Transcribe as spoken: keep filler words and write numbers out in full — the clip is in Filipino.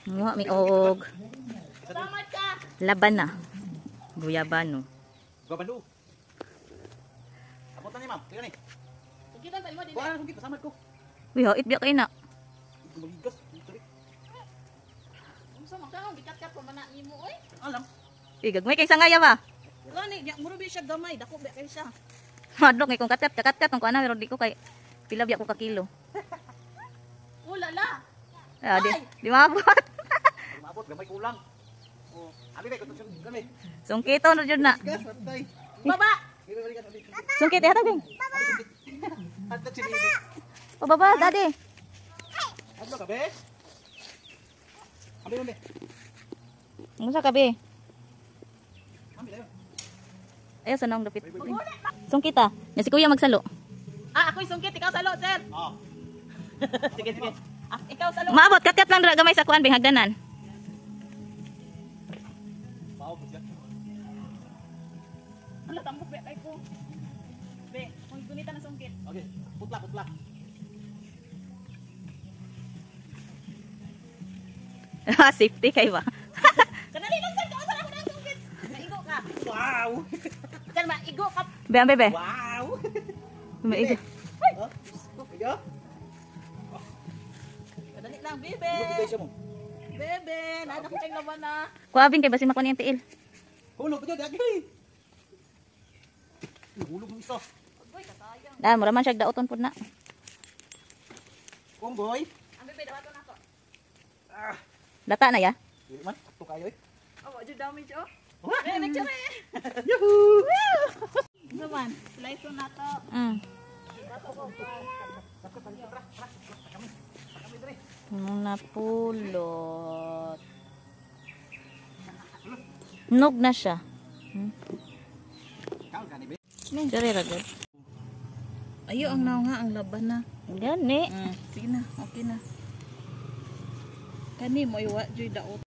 Nga mi og Salamat ka. laban na. Guyabano. Guyabano. Abot na ni ma'am. Tingnan ni. Sugitan tayo mo din. Kuha na sungkit pasamad ko. Uy, hait biya kay na. Magigas. Sorry. Unsa man ka gikat-kat pa man na nimo oy? Alam. Uy, gagmay kay sangaya ba? Gani, nya muro bi siya gamay, dako ba kay siya. Madlok ngay kung katat kakat-kat kung ana pero di ko kay pila biya ko ka kilo. Wala la. Ah, di di maabot. Maabot gamay kulang. Oh, abi kay kutok kami. Sungkito na jud na. Gas patay. Baba. Balikan abi. Sungkit yata ding. Hatta sini. Pababa, dadi. Adlo ka be? Abi be. Unsa ka be? Abi dayo. Ayo sanang dapit. Sungkit ah. Nya si kuya magsalo. Ah, ako'y sungkit, ikaw salo, sir. Oh. Sige, sige. Ah, ikaw salo. Maabot kat-kat lang dra gamay sa kuan bing hagdanan. Pao po siya. Ala tambok be kay ko. Be, kung gunitan ng sungkit. Okay, putla putla. Ah, safety kay ba? Kanali lang sir, kausan ako ng sungkit. Maigo ka. Wow. Sir, maigo ka. Be ambe be. Wow. Maigo. Oh. Igo. Kadali lang, bebe. Igo bigay siya mo. Bebe, nana ko kay laban na. Kuabing kay basi makon yung tiil. Hulog ko dyan, dagi. Hulog ng isa. Agoy, kasayang. Ah, mura man siya daoton pud na. Kung boy. Ang bebe, dawato na ako. Ah. Data na ya. Dili man, ito kayo eh. Oh, wajud damage oh. Wah! Eh, picture eh. Yuhuu! Naman, slice na to. Mm. Nung napulot. Nog na siya. Hmm? Dire ra gud. Ayo ang naw nga ang laban na. Gani. Mm, sige na, okay na. Kani mo iwa joy daot.